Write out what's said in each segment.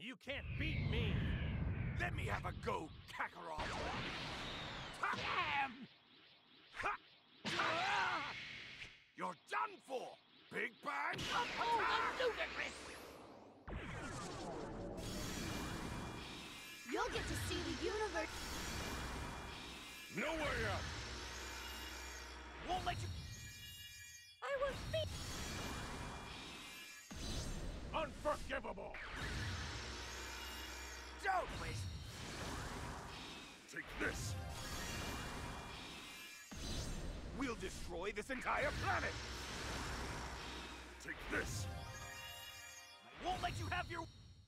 You can't beat me! Let me have a go, Kakarot! Damn! You're done for! Big Bang! Oh, the ludicrous! You'll get to see the universe. No way out! Won't let you... I will beat. Unforgivable! Don't waste... Take this! We'll destroy this entire planet! Take this! I won't let you have your...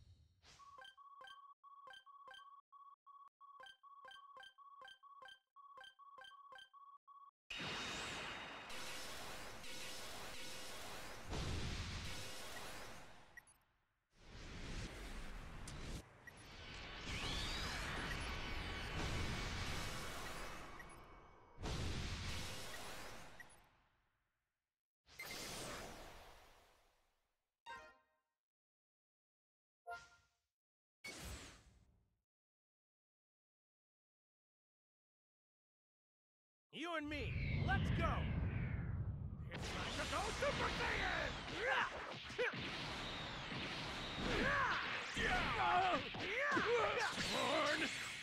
You and me, let's go! It's time to go Super Saiyan! Born!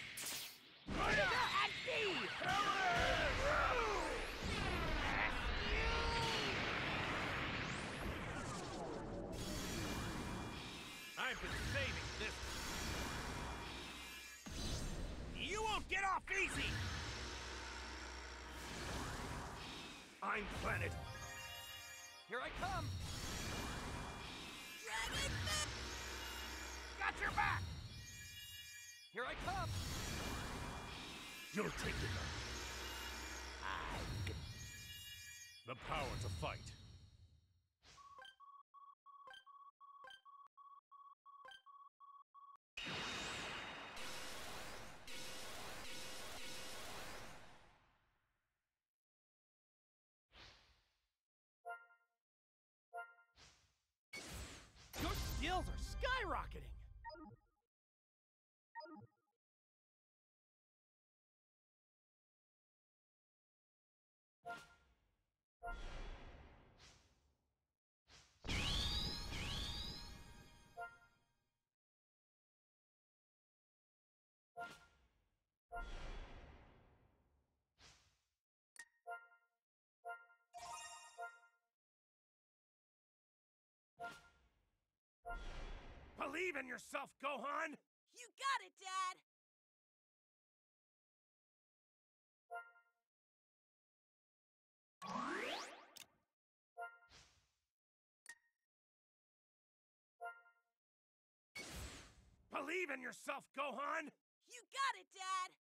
I've been saving this. You won't get off easy! I'm Planet. Here I come! Dragon Ball. Got your back! Here I come! You're taking them. The power to fight. Your skills are skyrocketing! Believe in yourself, Gohan! You got it, Dad. Believe in yourself, Gohan! You got it, Dad.